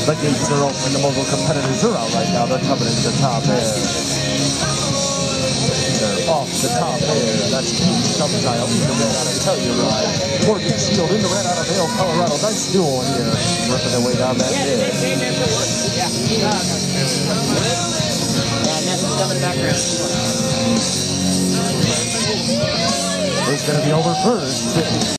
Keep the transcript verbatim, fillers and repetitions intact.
The gates are open. The mobile competitors are out right now. They're coming into the top air. They're off the top air. That's Team Sundial in the red out of Telluride. Morgan Shield in the red out of Vail, Colorado. Nice duel here. Ripping their way down that hill. Yeah. Yeah, Nessa's coming back around. Who's going to be over first?